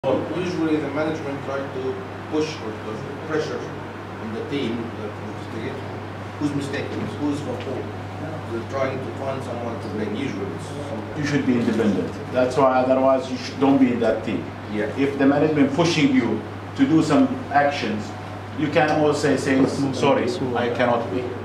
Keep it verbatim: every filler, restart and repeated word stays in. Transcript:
Usually the management try to push or to pressure on the team that investigate who's mistaken, who's for fault. They're trying to find someone to blame. Usually you should be independent. That's why otherwise you should, don't be in that team. Yeah. If the management pushing you to do some actions, you can always say, say sorry, I cannot be.